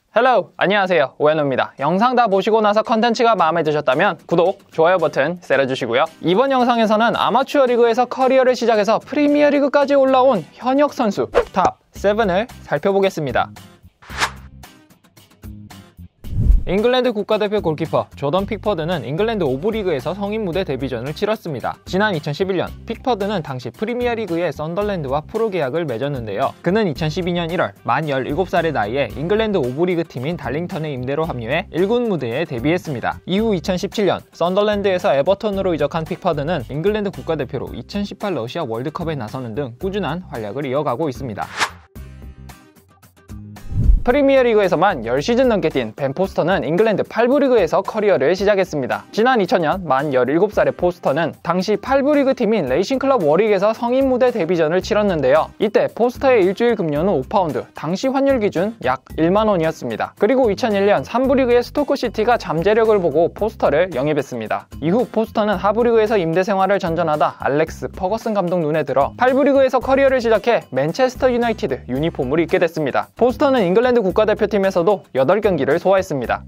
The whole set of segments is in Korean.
헬로! 안녕하세요, 오현우입니다. 영상 다 보시고 나서 컨텐츠가 마음에 드셨다면 구독, 좋아요 버튼 때려주시고요. 이번 영상에서는 아마추어 리그에서 커리어를 시작해서 프리미어리그까지 올라온 현역 선수 탑 7을 살펴보겠습니다. 잉글랜드 국가대표 골키퍼 조던 픽퍼드는 잉글랜드 5부 리그에서 성인 무대 데뷔전을 치렀습니다. 지난 2011년 픽퍼드는 당시 프리미어리그의 썬덜랜드와 프로 계약을 맺었는데요. 그는 2012년 1월 만 17살의 나이에 잉글랜드 5부 리그 팀인 달링턴에 임대로 합류해 1군 무대에 데뷔했습니다. 이후 2017년 썬덜랜드에서 에버턴으로 이적한 픽퍼드는 잉글랜드 국가대표로 2018 러시아 월드컵에 나서는 등 꾸준한 활약을 이어가고 있습니다. 프리미어리그에서만 10시즌 넘게 뛴 벤 포스터는 잉글랜드 8부 리그에서 커리어를 시작했습니다. 지난 2000년 만 17살의 포스터는 당시 8부 리그 팀인 레이싱클럽 워릭에서 성인 무대 데뷔전을 치렀는데요. 이때 포스터의 일주일 급료는 5파운드, 당시 환율 기준 약 1만원이었습니다. 그리고 2001년 3부 리그의 스토크시티가 잠재력을 보고 포스터를 영입했습니다. 이후 포스터는 하부 리그에서 임대 생활을 전전하다 알렉스 퍼거슨 감독 눈에 들어 8부 리그에서 커리어를 시작해 맨체스터 유나이티드 유니폼을 입게 됐습니다. 포스터는 잉글랜드 국가대표팀에서도 8경기를 소화했습니다.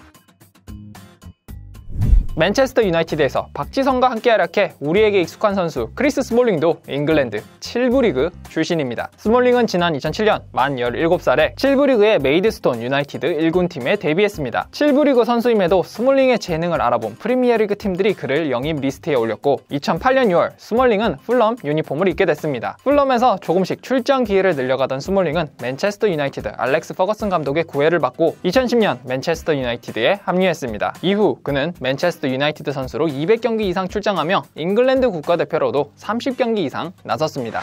맨체스터 유나이티드에서 박지성과 함께 활약해 우리에게 익숙한 선수 크리스 스몰링도 잉글랜드 7부 리그 출신입니다. 스몰링은 지난 2007년 만 17살에 7부 리그의 메이드스톤 유나이티드 1군 팀에 데뷔했습니다. 7부 리그 선수임에도 스몰링의 재능을 알아본 프리미어리그 팀들이 그를 영입 리스트에 올렸고 2008년 6월 스몰링은 풀럼 유니폼을 입게 됐습니다. 풀럼에서 조금씩 출전 기회를 늘려가던 스몰링은 맨체스터 유나이티드 알렉스 퍼거슨 감독의 구애를 받고 2010년 맨체스터 유나이티드에 합류했습니다. 이후 그는 맨체스터 유나이티드 선수로 200경기 이상 출장하며 잉글랜드 국가대표로도 30경기 이상 나섰습니다.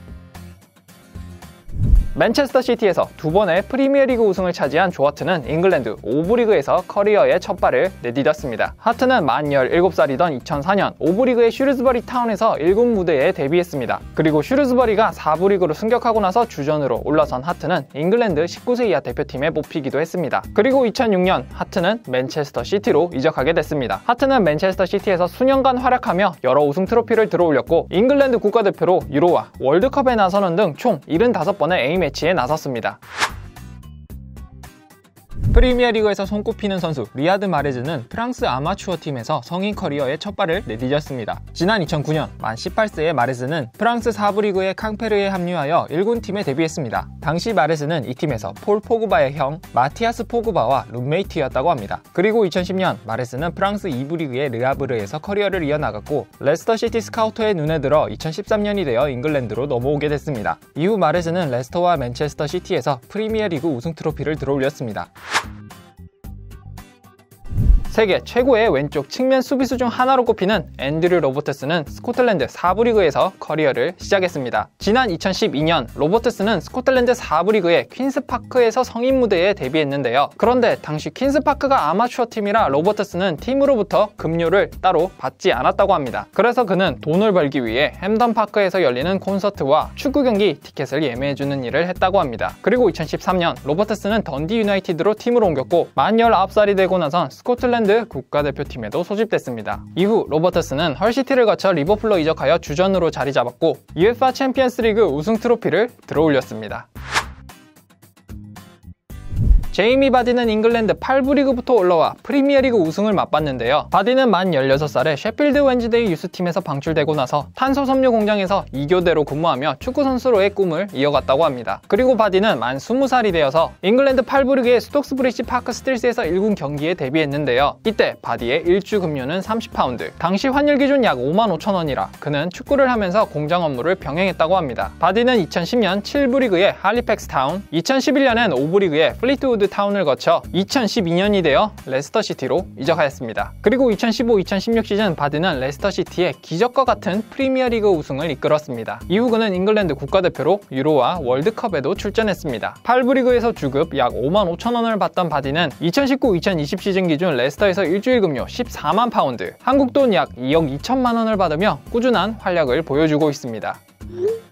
맨체스터 시티에서 두 번의 프리미어리그 우승을 차지한 조 하트는 잉글랜드 5부 리그에서 커리어의 첫 발을 내디뎠습니다. 하트는 만 17살이던 2004년 5부 리그의 슈르즈버리 타운에서 1군 무대에 데뷔했습니다. 그리고 슈르즈버리가 4부 리그로 승격하고 나서 주전으로 올라선 하트는 잉글랜드 19세 이하 대표팀에 뽑히기도 했습니다. 그리고 2006년 하트는 맨체스터 시티로 이적하게 됐습니다. 하트는 맨체스터 시티에서 수년간 활약하며 여러 우승 트로피를 들어올렸고 잉글랜드 국가대표로 유로와 월드컵에 나서는 등 총 75번의 A매치에 나섰습니다. 프리미어리그에서 손꼽히는 선수 리아드 마레즈는 프랑스 아마추어 팀에서 성인 커리어의 첫 발을 내디뎠습니다. 지난 2009년 만 18세의 마레즈는 프랑스 4부 리그의 캉페르에 합류하여 1군 팀에 데뷔했습니다. 당시 마레즈는 이 팀에서 폴 포그바의 형 마티아스 포그바와 룸메이트였다고 합니다. 그리고 2010년 마레즈는 프랑스 2부 리그의 르아브르에서 커리어를 이어나갔고 레스터 시티 스카우터의 눈에 들어 2013년이 되어 잉글랜드로 넘어오게 됐습니다. 이후 마레즈는 레스터와 맨체스터 시티에서 프리미어리그 우승 트로피를 들어올렸습니다. 세계 최고의 왼쪽 측면 수비수 중 하나로 꼽히는 앤드류 로버트스는 스코틀랜드 4부 리그에서 커리어를 시작했습니다. 지난 2012년 로버트스는 스코틀랜드 4부 리그의 퀸스파크에서 성인 무대에 데뷔했는데요. 그런데 당시 퀸스파크가 아마추어 팀이라 로버트스는 팀으로부터 급료를 따로 받지 않았다고 합니다. 그래서 그는 돈을 벌기 위해 햄던파크에서 열리는 콘서트와 축구 경기 티켓을 예매해주는 일을 했다고 합니다. 그리고 2013년 로버트스는 던디 유나이티드로 팀으로 옮겼고 만 19살이 되고 나선 스코틀랜드 국가대표팀에도 소집됐습니다. 이후 로버트스는 헐시티를 거쳐 리버풀로 이적하여 주전으로 자리 잡았고 UEFA 챔피언스 리그 우승 트로피를 들어올렸습니다. 제이미 바디는 잉글랜드 8부 리그부터 올라와 프리미어리그 우승을 맛봤는데요. 바디는 만 16살에 셰필드 웬즈데이 유스팀에서 방출되고 나서 탄소 섬유 공장에서 2교대로 근무하며 축구 선수로의 꿈을 이어갔다고 합니다. 그리고 바디는 만 20살이 되어서 잉글랜드 8부 리그의 스톡스브리지 파크 스틸스에서 1군 경기에 데뷔했는데요. 이때 바디의 일주 급료는 30파운드, 당시 환율 기준 약 55,000원이라 그는 축구를 하면서 공장 업무를 병행했다고 합니다. 바디는 2010년 7부 리그의 할리팩스 타운, 2011년엔 5부 리그의 플리트우드 타운을 거쳐 2012년이 되어 레스터 시티로 이적하였습니다. 그리고 2015-2016 시즌 바디는 레스터 시티의 기적과 같은 프리미어리그 우승을 이끌었습니다. 이후 그는 잉글랜드 국가대표로 유로와 월드컵에도 출전했습니다. 8부 리그에서 주급 약 55,000원을 받던 바디는 2019-2020 시즌 기준 레스터에서 일주일 급료 14만 파운드, 한국 돈 약 2억 2천만 원을 받으며 꾸준한 활약을 보여주고 있습니다.